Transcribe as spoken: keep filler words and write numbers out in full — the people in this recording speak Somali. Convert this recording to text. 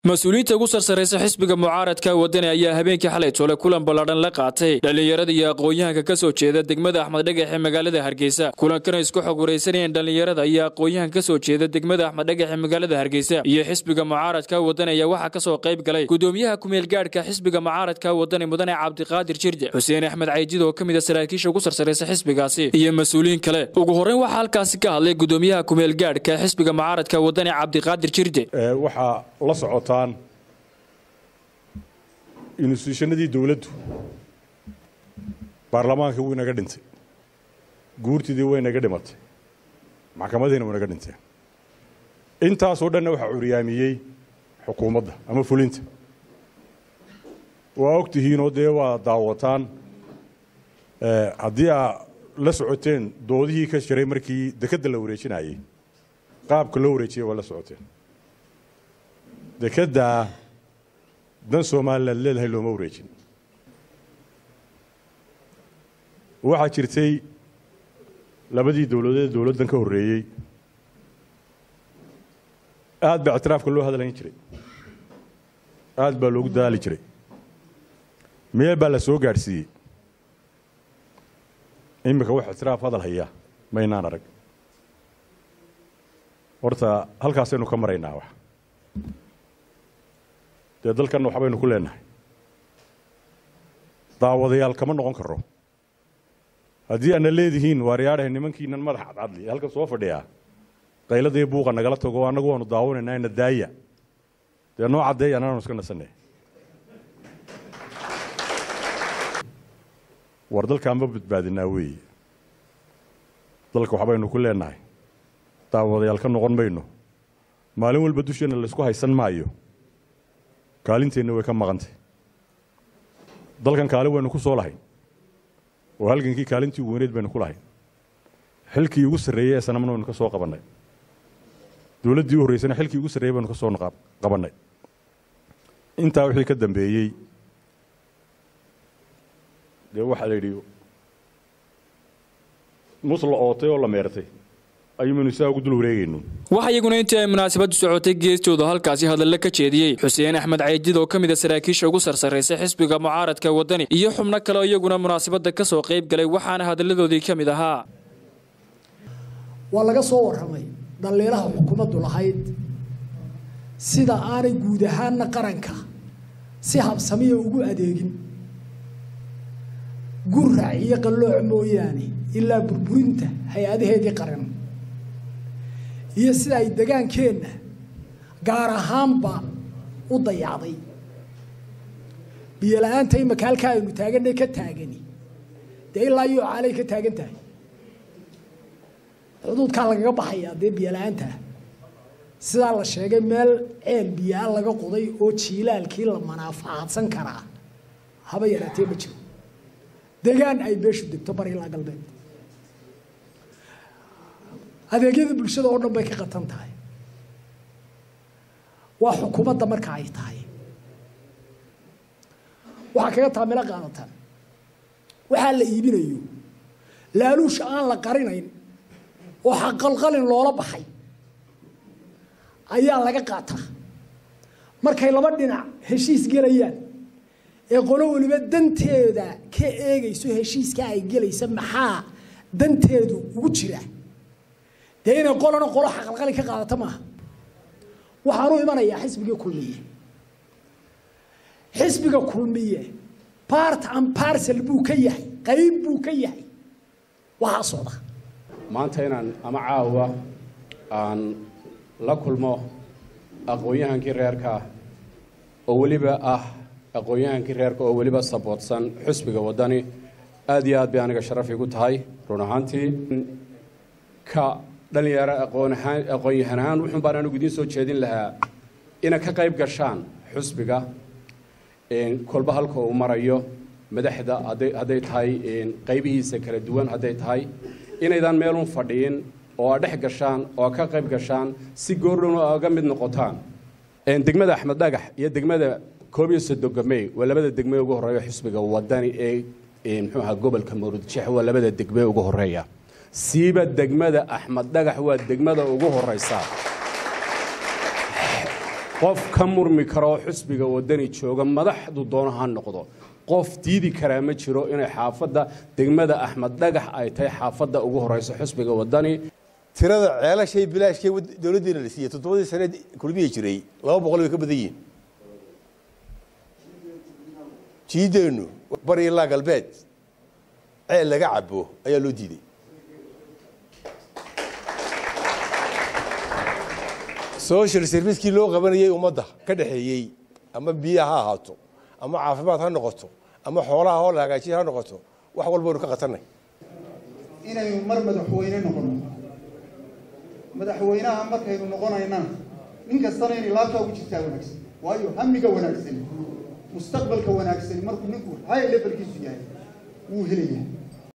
مسؤولية قصر سريس حسب معارض كودني أيها هبين كحلة ولا كلن بلادن لقاته دليل يا قويها ككسو كذا دقمة أحمد دقة مقالة هرجيسة كلن كانوا يسكحوا قريسين دليل يا قويها كسو كذا دقمة أحمد دقة مقالة هرجيسة هي حسب معارض كودني يا واحد كسو قيب قلي قدوميها كميل جار كحسب معارض كودني مدن عبد القادر جرد حسين أحمد عيجيد وكمية سراكيش وقصر سريس حسب قاسي هي مسؤولين كلا وجهورين وحال كاسكها اللي قدوميها كميل جار كحسب معارض كودني عبد القادر جرد وحى لصعوتان institutionadii dawladdu baarlamaanka wuu inaga dhintay guurtidii way inaga dhimatay maxkamadiina way inaga dhintay intaas oo dhan waxa uriyaamiyay xukuumadda ama fulinta waa ogtihiin oo dee waa daawataan ee hadii la socoteen doodihii ka shiray markii dekada la wareejinayay qaabka loo wareejiyay wala socoteen dekada dan Soomaaliland leedahay loo wareejin waxa jirtay labadii dawladeed dawladdan ka horeeyay aad ba اعتراafka loo hadalayn jiray aad ba loogu daali jiray meel baa la soo gaarsiiyay imika wax اعتراaf hadal haya ma inaan arag horta halkaas aynu ka maraynaa wax dalkan waxa baynu ku leenahay daawadayaal kama noqon karo hadii aan leedihiin waariyaaraha nimankiinan madax cadcadli halka soo fadhiya qayladii buuqa nagala tago anagu waanu daawanayna in daaya de noo cadeey anaanu iska nasanay war dalka ma badbaadinaa weey dalka waxa baynu ku leenahay daawadayaal ka noqon mayno maalin walba dushana la isku haysan maayo kaalinteena way ka maqantay dalkan kaale waynu ku soo lahayn oo halgankii kaalintii weyneed baynu ku lahayn xilkii ugu sareeyay sanamna waynu ka soo qabanay dawladdii u horeysana xilkii ugu sareeyay baynu ka soo qabanay inta wixii ka dambeeyay de waxa la yidhi musla ootay oo la meertay ayuunu saa ugu dul wareegayno waxa iyaguna intii ay munaasabadu socotay geestooda halkaasi hadal ka jeediyay Xuseen Axmed Caydiid oo kamid ah saraakiisha ugu sarsareysay xisbiga mucaaradka wadani iyo xubno kale oo iyaguna munaasabada ka soo qayb galay waxaana hadaladoodii kamid ahaa waa laga soo waramay dhalinyarada xukuumaddu lahayd sida aanay guud ahaan qaranka si habsami ugu adeegin gurrac iyo qalooc mooyaane ilaa burburinta hay'adaheedii qaran iyo sida ay deegaankeena gaar ahaanba u dayacday biyalaanta ay makaalka aynu taaganay ka taagani de ilaa iyo caalay ka taagan tahay xuduudka laga baxaya de biyalaanta sida la sheegay meel ceel biyaa laga qoday oo jiilaalkii la manaafacaadsan karaa haba yaraatee ma jiro deegaan ay beeshu degto bari ilaa galbeed adeegyada bulshada oo dhan bay ka qatan tahay waa xukuumadda marka ay tahay waxa kaga taamila qaadatan waxa la iibinayo laaluush aan la qarinayn oo xaqalqalin loola baxay ayaa laga qaataa markay laba dhinac heshiis galayaan ee qolo waliba danteeda ka eegayso heshiiska ay galaysa maxaa danteedu ugu jira deena qolana qolo xaqalqali ka qaadata ma waxaanu imanayaa xisbiga kulmiye xisbiga kulmiye part and parcel buu ka yahay qayb buu ka yahay waxa socda maanta inaan ama caawa aan la kulmo aqoonyahankii reerka oo waliba ah aqoonyahankii reerka oo waliba saboodsan xisbiga wadani aad iyo aad bay aniga sharaf igu tahay run ahaantii ka dhalinyaro aqoon-yahan aqoon-yahan wuxuu baan anigu idin soo jeedin lahaa ina ka qayb gashaan xisbiga een kolba halka uu marayo madaxda haday haday tahay een qaybihiisa kala duwan haday tahay inaydan meel u fadhiin oo dhex gashaan oo ka qayb gashaan si goorno uga mid noqotaan een degmada Axmed Dhagax iyo degmada koob iyo soddon Gamay waa labada degmay ugu horeeya xisbiga wadani ee een muxuu ahaa gobolka Maroodijeex waa labada degmay ugu horeeya siiba degmada Axmed Dhagax waa degmada ugu horeysa qof ka murmi karo xisbiga wadani jooga madaxdu doonaha noqdo qof diidi kara ma jiro inay xaafadda degmada Axmed Dhagax ay tahay xaafadda ugu horeysa xisbiga wadani tirada ceelashay bilaashkay dawladdeena la siiyay toddobadii sano kulmiye jiray laba boqol way ka badan yihiin jiideenu bari ilaa galbeed ceel laga cabo ayaa loo diiday social service kii loo qabanayay ummadda ka dhaxeeyay ama biyaha ha ahaato ama caafimaad ha noqoto ama xoolaha oo la hagaajiyo ha noqoto wax walba uu ka qatanay inaynu mar madaxweyne noqono madaxweynaha markaynu noqonaynaa nin kastana inay laabta ugu jirtaa wanaagsan waayo hamiga wanaagsan mustaqbalka wanaagsan markuu ninku high levelkiisu yahay wuu helayaa